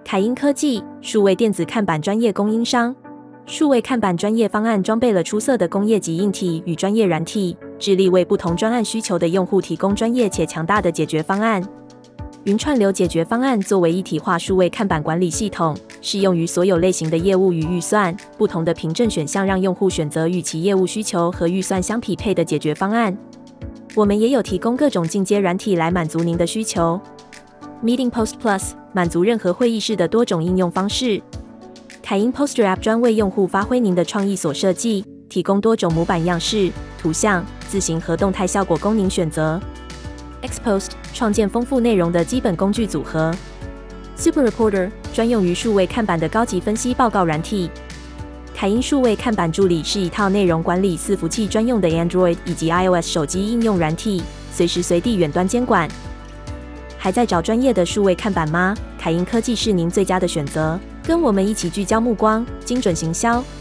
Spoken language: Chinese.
凯英科技，数位电子看板专业供应商。数位看板专业方案装备了出色的工业级硬体与专业软体，致力为不同专案需求的用户提供专业且强大的解决方案。云串流解决方案作为一体化数位看板管理系统，适用于所有类型的业务与预算。不同的凭证选项让用户选择与其业务需求和预算相匹配的解决方案。我们也有提供各种进阶软体来满足您的需求。Meeting Post Plus 满足任何会议室的多种应用方式。凯英 Poster App 专为用户发挥您的创意所设计，提供多种模板样式、图像、字形和动态效果供您选择。Xpost 创建丰富内容的基本工具组合。Super Reporter 专用于数位看板的高级分析报告软体。凯英数位看板助理是一套内容管理伺服器专用的 Android 以及 iOS 手机应用软体，随时随地远端监管。还在找专业的数位看板吗？凯英科技是您最佳的选择，跟我们一起聚焦目光，精准行销，